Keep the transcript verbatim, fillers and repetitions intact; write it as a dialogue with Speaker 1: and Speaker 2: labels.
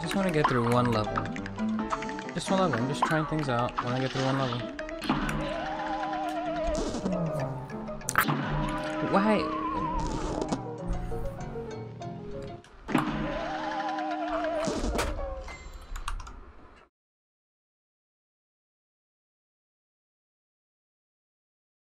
Speaker 1: just want to get through one level. Just one level. I'm just trying things out. I want to get through one level. Why?